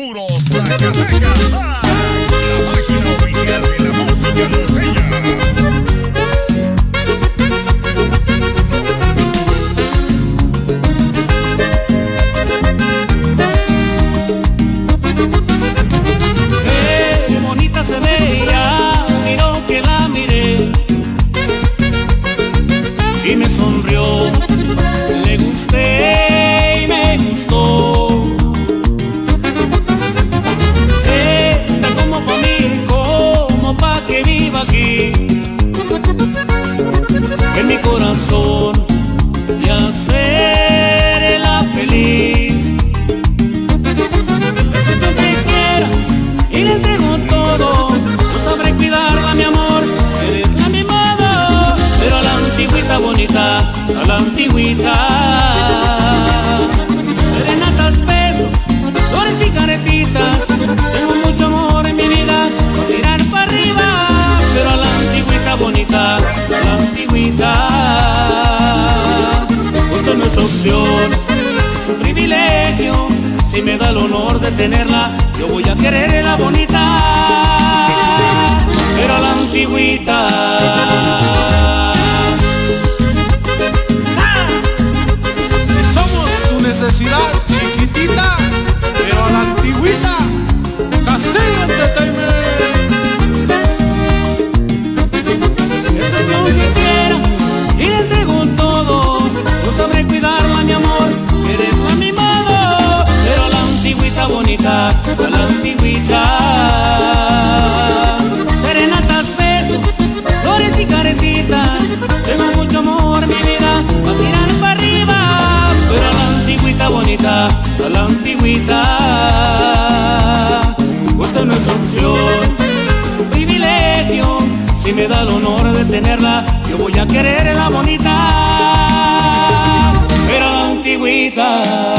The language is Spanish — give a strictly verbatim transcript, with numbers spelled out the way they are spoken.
Puro Zacatecas, la página oficial de la música norteña. Qué bonita se veía, miró que la miré y me sonrió, le gusté y me gustó. Está como pa' mí, como pa' que viva aquí, en mi corazón, y hacerla feliz. Donde quiera y le entrego todo, yo sabré cuidarla, mi amor, quererla a mi modo, pero a la antigüita bonita, a la antigüita. Serenatas, besos, flores y caretitas, tengo mucho amor en mi vida, por tirar para arriba, pero a la antigüita bonita, a la antigüita. Esto no es opción, es un privilegio, si me da el honor de tenerla, yo voy a quererla bonita, pero a la antigüita. Somos tu necesidad, chiquitita, pero a la antigüita. Castillo Entertainment. Estoy donde quiera y le entrego todo, yo sabré cuidarla, mi amor, quererla a mi modo, pero a la antigüita bonita, a la antigüita. Serenatas, besos, flores y caretitas, tengo mucho amor, mi vida, pa' tirar para arriba, pero a la antigüita bonita, a la antigüita. Esto no es opción, es un privilegio, si me da el honor de tenerla, yo voy a quererla bonita, pero a la antigüita.